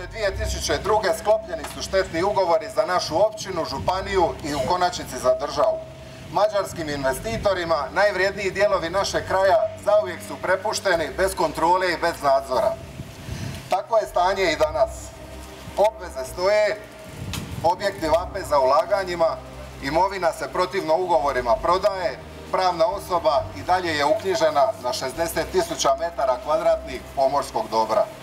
Poslije 2002. sklopljeni su štetni ugovori za našu općinu, županiju i u konačnici za državu. Mađarskim investitorima najvrijedniji dijelovi našeg kraja zauvijek su prepušteni bez kontrole i bez nadzora. Takvo je stanje i danas. Obveze stoje, objekti vape za ulaganjima, imovina se protivno ugovorima prodaje, pravna osoba i dalje je uknjižena na 60.000 metara kvadratnih pomorskog dobra.